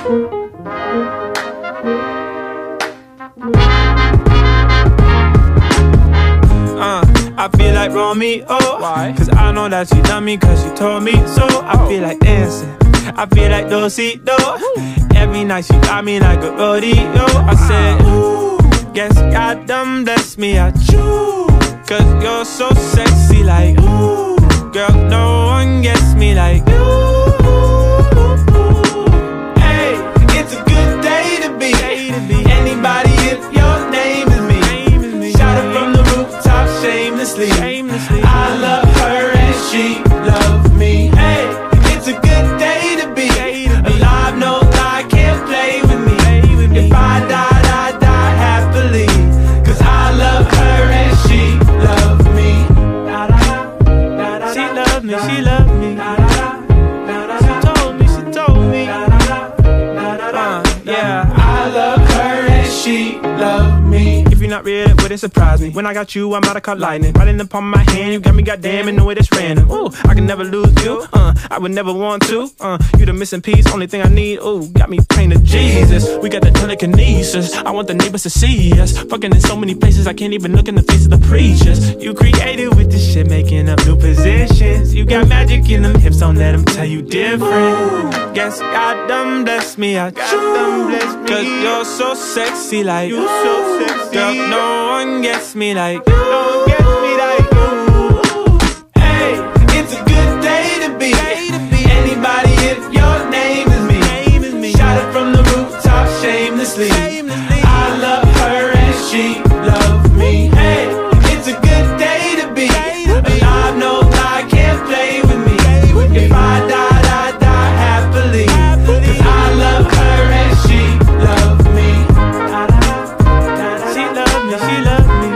I feel like Romeo. Why? Cause I know that she love me cause she told me so. I feel like dancing, I feel like Dosito. Every night she got me like a rodeo. I said, ooh, guess God done bless me, I choose. Cause you're so sexy like, ooh, girl, no one gets me like you. Hey, it's a good day to be anybody if your name is me. Shout it from the rooftop shamelessly. I love her and she loves me. Hey, it's a good day to be alive, no lie, can't play with me. If I died, I die happily. Cause I love her and she loves me. She loves me, she loves me. She told me. Yeah, I love her and she loves me. If you're not real, it wouldn't surprise me. When I got you, I'm out of caught lightning. Right in the palm of my hand, you got me goddamn in the way that's random. Ooh, I can never lose you, I would never want to. You the missing piece, only thing I need. Ooh, got me praying to Jesus. We got the telekinesis, I want the neighbors to see us. Fucking in so many places, I can't even look in the face of the preachers. You creative with this shit, making up new positions. You got magic in them hips, don't let them tell you different. Guess God done bless me, I choose. Cause you're so sexy like, you so sexy. Girl, no one gets me like you. No one gets me like you. Hey, it's a good day to be anybody if your name is me. Shout it from the rooftop shamelessly. I love her and she loves me. Hey, it's a good day to be alive, no lie, can't play with me. If I died, I die happily. Cause I love her and she loves me. She loves me, she loves me.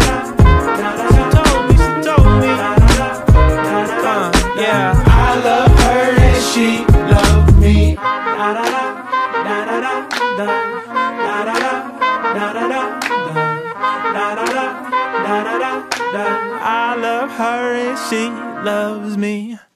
She told me. Yeah, I love her and she loves me. I love her and she loves me.